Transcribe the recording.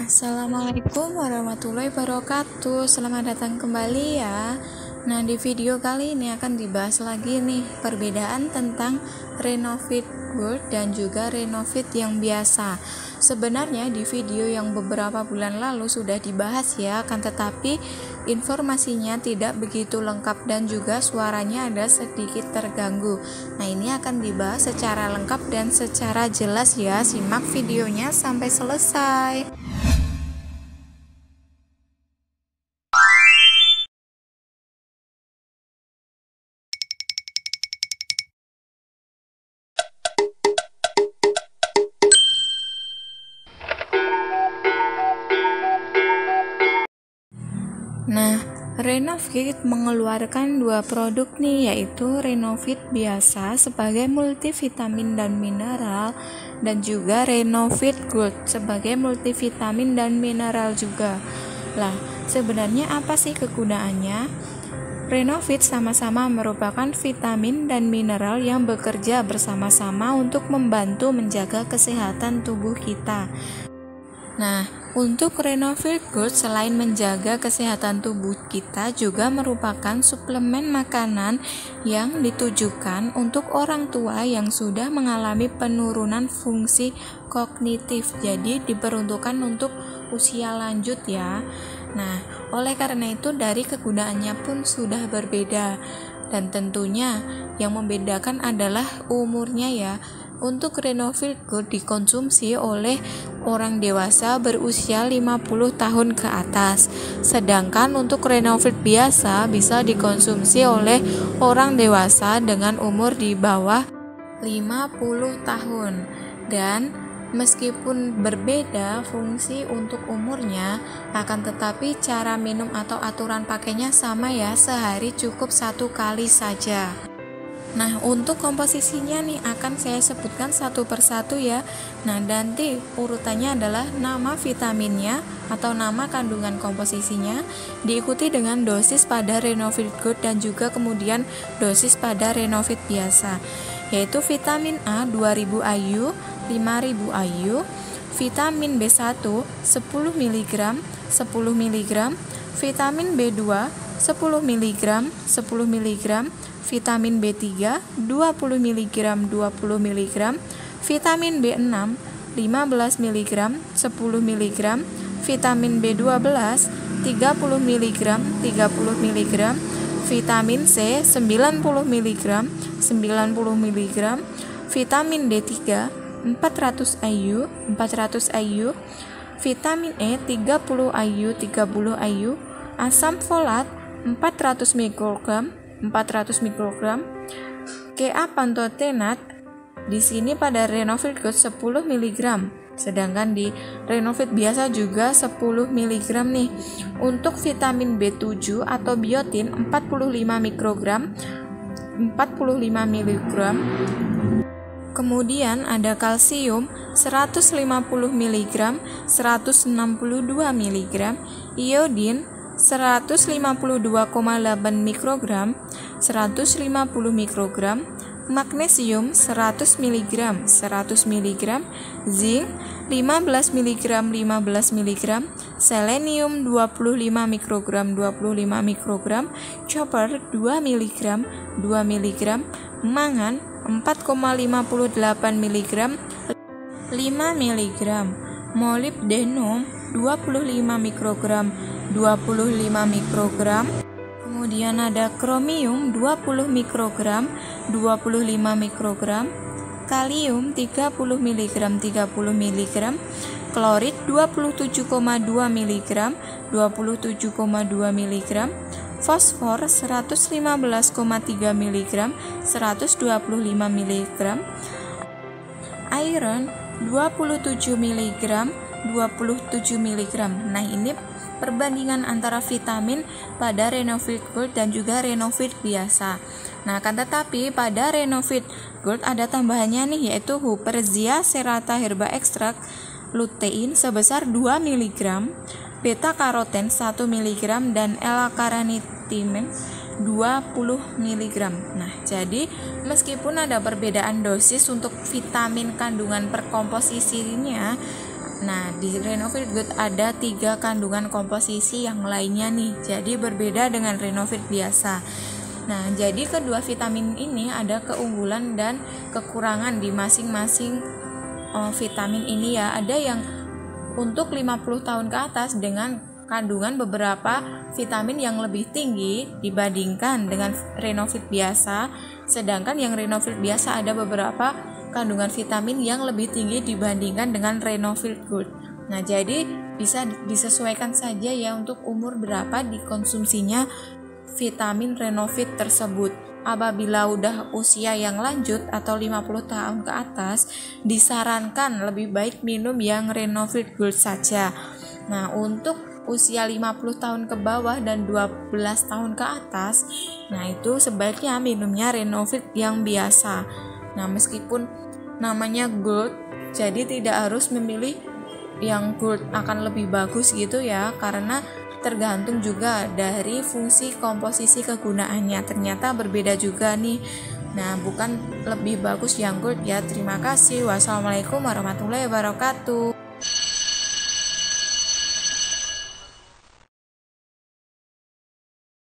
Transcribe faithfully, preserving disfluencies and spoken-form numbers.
Assalamualaikum warahmatullahi wabarakatuh. Selamat datang kembali ya. Nah, di video kali ini akan dibahas lagi nih perbedaan tentang Renovit Gold dan juga Renovit yang biasa. Sebenarnya di video yang beberapa bulan lalu sudah dibahas ya, akan tetapi informasinya tidak begitu lengkap dan juga suaranya ada sedikit terganggu. Nah, ini akan dibahas secara lengkap dan secara jelas ya. Simak videonya sampai selesai. Nah, Renovit mengeluarkan dua produk nih, yaitu Renovit biasa sebagai multivitamin dan mineral dan juga Renovit Gold sebagai multivitamin dan mineral juga. Lah, sebenarnya apa sih kegunaannya? Renovit sama-sama merupakan vitamin dan mineral yang bekerja bersama-sama untuk membantu menjaga kesehatan tubuh kita. Nah, untuk Renovit Gold selain menjaga kesehatan tubuh kita juga merupakan suplemen makanan yang ditujukan untuk orang tua yang sudah mengalami penurunan fungsi kognitif. Jadi diperuntukkan untuk usia lanjut ya. Nah, oleh karena itu dari kegunaannya pun sudah berbeda. Dan tentunya yang membedakan adalah umurnya ya. Untuk Renovit Gold dikonsumsi oleh orang dewasa berusia lima puluh tahun ke atas. Sedangkan untuk Renovit biasa bisa dikonsumsi oleh orang dewasa dengan umur di bawah lima puluh tahun. Dan meskipun berbeda fungsi untuk umurnya, akan tetapi cara minum atau aturan pakainya sama ya, sehari cukup satu kali saja. Nah, untuk komposisinya nih akan saya sebutkan satu persatu ya. Nah, nanti urutannya adalah nama vitaminnya atau nama kandungan komposisinya, diikuti dengan dosis pada Renovit Gold dan juga kemudian dosis pada Renovit biasa, yaitu vitamin A dua ribu I U, lima ribu I U, vitamin B satu sepuluh miligram, sepuluh miligram, vitamin B dua sepuluh miligram, sepuluh miligram, vitamin B tiga dua puluh miligram, dua puluh miligram, vitamin B enam lima belas miligram, sepuluh miligram, vitamin B dua belas tiga puluh miligram, tiga puluh miligram, vitamin C sembilan puluh miligram, sembilan puluh miligram, vitamin D tiga empat ratus I U, empat ratus I U, vitamin E tiga puluh I U, tiga puluh I U, asam folat empat ratus mikrogram, empat ratus mikrogram, K A pantotenat di sini pada Renovit Gold sepuluh miligram, sedangkan di Renovit biasa juga sepuluh miligram nih. Untuk vitamin B tujuh atau biotin empat puluh lima mikrogram, empat puluh lima miligram. Kemudian ada kalsium seratus lima puluh miligram, seratus enam puluh dua miligram, iodin seratus lima puluh dua koma delapan mikrogram, seratus lima puluh mikrogram, magnesium seratus miligram, seratus miligram, zinc lima belas miligram, lima belas miligram, selenium dua puluh lima mikrogram, dua puluh lima mikrogram, copper dua miligram, dua miligram, mangan empat koma lima delapan miligram, lima miligram, molybdenum dua puluh lima mikrogram, dua puluh lima mikrogram. Kemudian ada kromium dua puluh mikrogram, dua puluh lima mikrogram, kalium tiga puluh miligram, tiga puluh miligram, klorid dua puluh tujuh koma dua miligram, dua puluh tujuh koma dua miligram, fosfor seratus lima belas koma tiga miligram, seratus dua puluh lima miligram, iron dua puluh tujuh miligram, dua puluh tujuh miligram. Nah, ini perbandingan antara vitamin pada Renovit Gold dan juga Renovit biasa. Nah, akan tetapi pada Renovit Gold ada tambahannya nih, yaitu Huperzia serrata herba ekstrak lutein sebesar dua miligram, beta karoten satu miligram, dan L-carnitine dua puluh miligram. Nah, jadi meskipun ada perbedaan dosis untuk vitamin kandungan perkomposisinya, Nah, di Renovit Good ada tiga kandungan komposisi yang lainnya nih, jadi berbeda dengan Renovit biasa. Nah, jadi kedua vitamin ini ada keunggulan dan kekurangan di masing-masing uh, vitamin ini ya. Ada yang untuk lima puluh tahun ke atas dengan kandungan beberapa vitamin yang lebih tinggi dibandingkan dengan Renovit biasa, sedangkan yang Renovit biasa ada beberapa kandungan vitamin yang lebih tinggi dibandingkan dengan Renovit Good. Nah, jadi bisa disesuaikan saja ya untuk umur berapa dikonsumsinya vitamin Renovit tersebut. Apabila udah usia yang lanjut atau lima puluh tahun ke atas, disarankan lebih baik minum yang Renovit Good saja. Nah, untuk usia lima puluh tahun ke bawah dan dua belas tahun ke atas, nah itu sebaiknya minumnya Renovit yang biasa. Nah, meskipun namanya gold, jadi tidak harus memilih yang gold akan lebih bagus gitu ya, karena tergantung juga dari fungsi komposisi kegunaannya, ternyata berbeda juga nih. Nah, bukan lebih bagus yang gold ya. Terima kasih. Wassalamualaikum warahmatullahi wabarakatuh.